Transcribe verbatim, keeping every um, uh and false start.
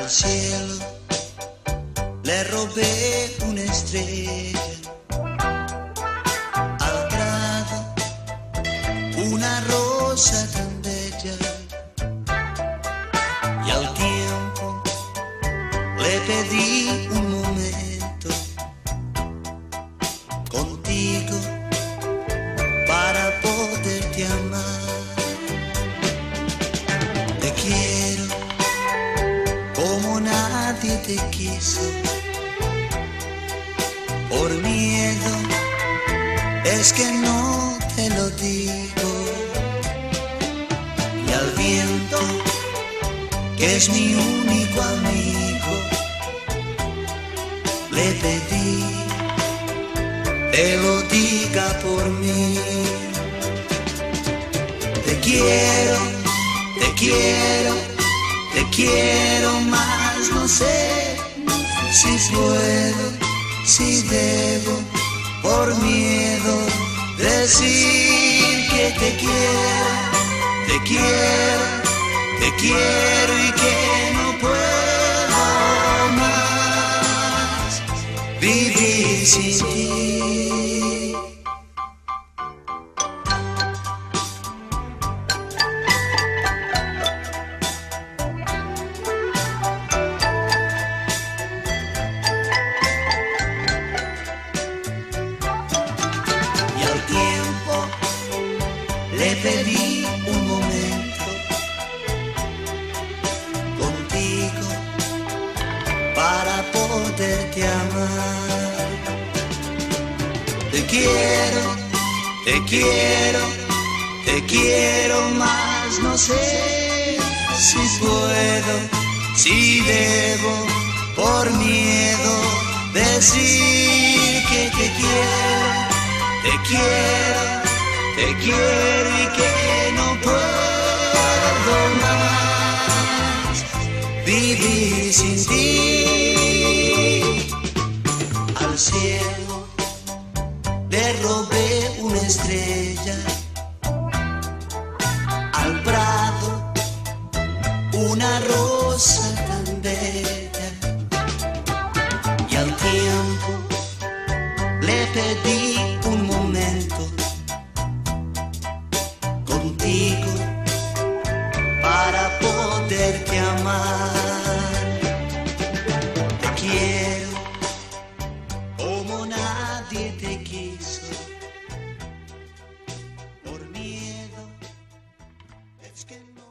Al cielo le robé una estrella, al prado una rosa tan bella, y al tiempo le pedí un momento contigo para poderte amar. Te quiero como nadie te quiso, por miedo es que no te lo digo, y al viento, que es mi único amigo, le pedí te lo diga por mí. Te quiero, te quiero, te quiero más, no sé si puedo, si debo, por miedo decir que te quiero, te quiero, te quiero y que no puedo más vivir sin ti. Y al tiempo le pedí un momento contigo para poderte amar. Te quiero, te quiero, te quiero más, no sé si puedo, si debo, por miedo decir que te quiero, te quiero, te quiero y que no puedo más vivir sin ti. Al cielo le robé una estrella, al prado una rosa tan bella, y al tiempo le pedí un momento contigo para poderte amar. Te quiero como nadie te quiso, por miedo es que no